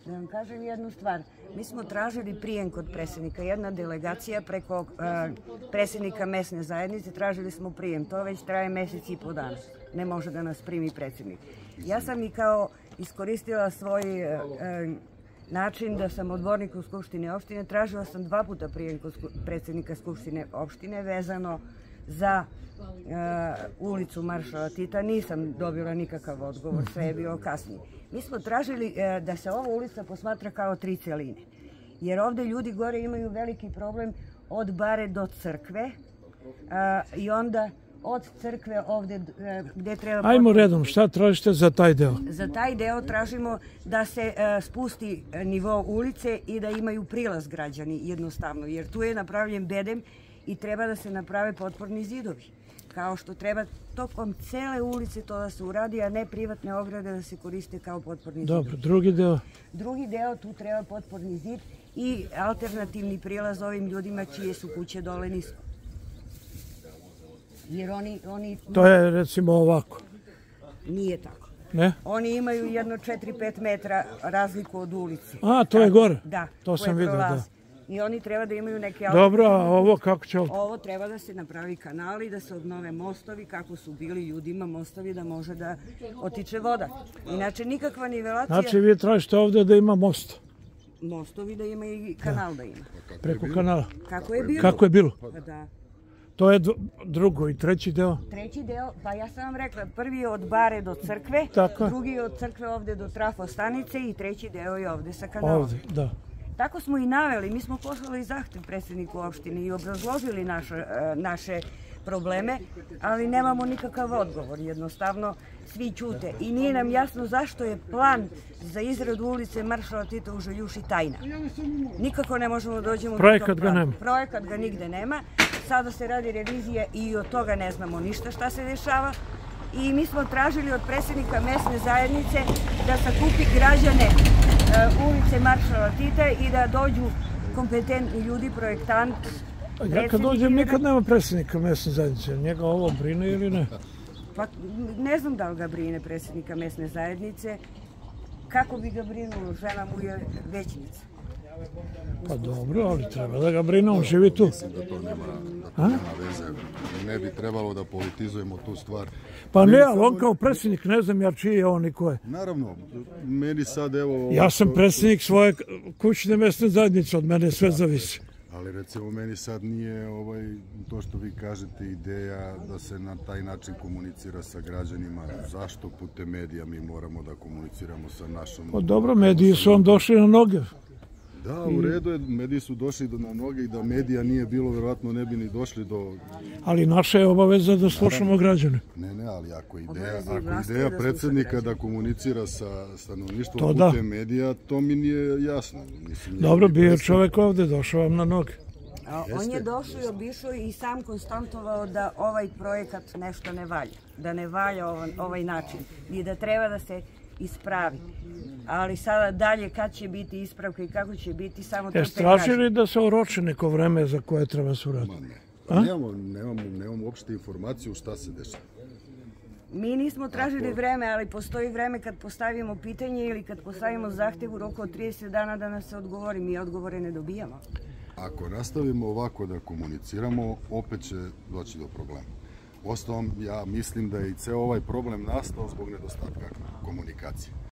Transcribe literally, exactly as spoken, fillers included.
Da vam kažem jednu stvar. Mi smo tražili prijem kod predsjednika. Jedna delegacija preko uh, predsjednika mesne zajednice, tražili smo prijem. To već traje mjesec i po dana. Ne može da nas primi predsjednik. Ja sam i kao iskoristila svoj uh, uh, način da sam odbornik u Skupštini opštine. Tražila sam dva puta prijem kod predsjednika Skupštine opštine vezano za uh, ulicu Maršala Tita. Nisam dobila nikakav odgovor, sve je bilo kasnije. Mi smo tražili uh, da se ova ulica posmatra kao tri celine. Jer ovdje ljudi gore imaju veliki problem od bare do crkve uh, i onda od crkve ovdje uh, gdje treba... Ajmo redom, šta tražite za taj deo? Za taj deo tražimo da se uh, spusti nivo ulice i da imaju prilaz građani jednostavno. Jer tu je napravljen bedem i treba da se naprave potporni zidovi. Kao što treba tokom cele ulice to da se uradi, a ne privatne ograde da se koriste kao potporni zidovi. Dobro, drugi deo? Drugi deo, tu treba potporni zid i alternativni prilaz ovim ljudima čije su kuće dole nisko. Jer oni... oni... To je recimo ovako? Nije tako. Ne? Oni imaju jedno četiri pet metra razliku od ulice. A, to je gore? Da. To sam vidio, da. I oni treba da imaju neke... Dobro, a ovo kako će ovdje? Ovo treba da se napravi kanali, da se obnove mostovi, kako su bili ljudima mostovi, da može da otiče voda. Inače, nikakva nivelacija... Znači, vi tražite ovdje da ima most? Mostovi da ima i kanal da ima. Preko kanala? Kako je bilo? Kako je bilo? Da. To je drugo i treći deo? Treći deo, pa ja sam vam rekla, prvi je od bare do crkve, Tako. drugi je od crkve ovdje do trafostanice i treći deo je ovdje sa kanalom. Ovdje, da. Tako smo i naveli, mi smo poslali zahtev predsjedniku opštine i obrazložili naše, naše probleme, ali nemamo nikakav odgovor, jednostavno svi ćute. I nije nam jasno zašto je plan za izradu ulice Maršala Tita u Željuši tajna. Nikako ne možemo da dođemo do tog plana. Projekat ga nema. Projekat ga nigde nema. Sada se radi revizija i od toga ne znamo ništa šta se dešava. I mi smo tražili od predsjednika mesne zajednice da sakupi građane ulice Maršala Tita i da dođu kompetentni ljudi, projektant. Ja kad dođem nikad nema predsjednika mesne zajednice. Njega ovo brine ili ne? Pa ne znam da li ga brine predsjednika mesne zajednice. Kako bi ga brinulo? Žena mu je većnica. Pa dobro, ali treba da ga brine, on živi tu. Mislim da to nema, da to nema veze. Ne bi trebalo da politizujemo tu stvar. Pa ne, ali on kao predsjednik, ne znam ja čiji je on i ko je. Naravno, meni sad evo... Ja sam predsjednik svoje kućne mesne zajednice, od mene sve zavisi. Ali recimo meni sad nije ovaj, to što vi kažete ideja da se na taj način komunicira sa građanima. Zašto putem medija mi moramo da komuniciramo sa našom... Pa dobro, mediji su vam došli na noge. Da, u redu je, mediji su došli na noge i da medija nije bilo, vjerovatno ne bi ni došli do... Ali naša je obaveza da slušamo građane. Ne, ne, ali ako ideja, ako ideja predsjednika da komunicira sa stanovništvom putem medija, to mi nije jasno. Dobro, bio je čovjek ovdje, došao vam na noge. On je došao i obišao i sam konstantovao da ovaj projekat nešto ne valja. Da ne valja ovaj način i da treba da se ispravi. Ali sada dalje kad će biti ispravka i kako će biti, samo to E, se stražili da se oroči neko vreme za koje treba se uraditi? Nemamo, nemamo, nemamo uopšte informaciju šta se dešava. Mi nismo tražili vreme, ali postoji vreme kad postavimo pitanje ili kad postavimo zahtev u roku od trideset dana da nas se odgovori. Mi odgovore ne dobijamo. Ako nastavimo ovako da komuniciramo, opet će doći do problema. Ostalom, ja mislim da je i ceo ovaj problem nastao zbog nedostatka komunikacije.